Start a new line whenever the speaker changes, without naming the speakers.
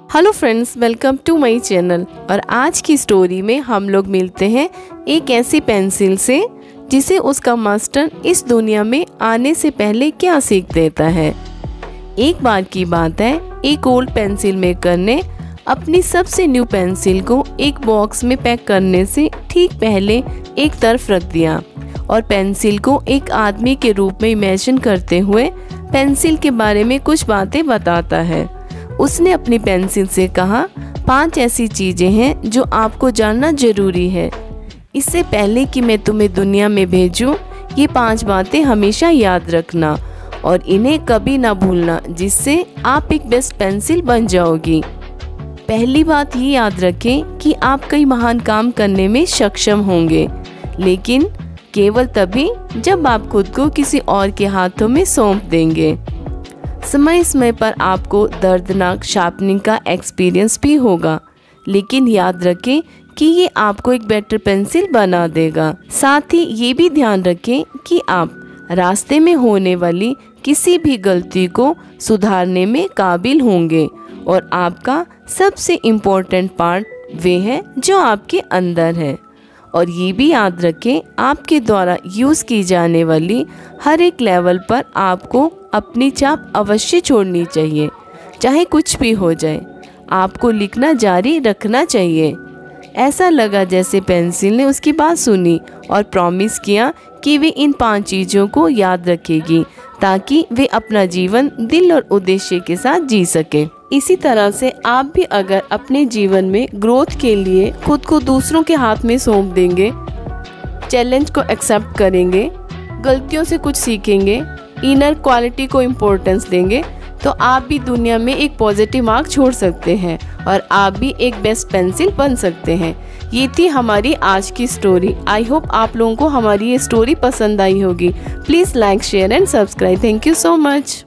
Hello friends, welcome to my channel. और आज की स्टोरी में हम लोग मिलते हैं एक ऐसी पेंसिल से जिसे उसका मास्टर इस दुनिया में आने से पहले क्या सीख देता है। एक बार की बात है, एक ओल्ड पेंसिल मेकर ने अपनी सबसे न्यू पेंसिल को एक बॉक्स में पैक करने से ठीक पहले एक तरफ रख दिया और पेंसिल को एक आदमी के रूप में इमेजिन करते हुए पेंसिल के बारे में कुछ बातें बताता है। उसने अपनी पेंसिल से कहा, 5 ऐसी चीजें हैं जो आपको जानना जरूरी है। इससे पहले कि मैं तुम्हें दुनिया में भेजूं, ये 5 बातें हमेशा याद रखना और इन्हें कभी ना भूलना, जिससे आप एक बेस्ट पेंसिल बन जाओगी। पहली बात ये याद रखें कि आप कई महान काम करने में सक्षम होंगे, लेकिन केवल तभी जब आप खुद को किसी और के हाथों में सौंप देंगे। समय समय पर आपको दर्दनाक शार्पनिंग का एक्सपीरियंस भी होगा, लेकिन याद रखें कि ये आपको एक बेटर पेंसिल बना देगा। साथ ही ये भी ध्यान रखें कि आप रास्ते में होने वाली किसी भी गलती को सुधारने में काबिल होंगे और आपका सबसे इम्पोर्टेंट पार्ट वे है जो आपके अंदर है। और ये भी याद रखें, आपके द्वारा यूज़ की जाने वाली हर एक लेवल पर आपको अपनी छाप अवश्य छोड़नी चाहिए, चाहे कुछ भी हो जाए। आपको लिखना जारी रखना चाहिए। ऐसा लगा जैसे पेंसिल ने उसकी बात सुनी और प्रॉमिस किया कि वे इन 5 चीज़ों को याद रखेगी ताकि वे अपना जीवन दिल और उद्देश्य के साथ जी सके। इसी तरह से आप भी अगर अपने जीवन में ग्रोथ के लिए खुद को दूसरों के हाथ में सौंप देंगे, चैलेंज को एक्सेप्ट करेंगे, गलतियों से कुछ सीखेंगे, इनर क्वालिटी को इम्पोर्टेंस देंगे, तो आप भी दुनिया में एक पॉजिटिव मार्क छोड़ सकते हैं और आप भी एक बेस्ट पेंसिल बन सकते हैं। ये थी हमारी आज की स्टोरी। आई होप आप लोगों को हमारी ये स्टोरी पसंद आई होगी। Please like, share and subscribe. Thank you so much.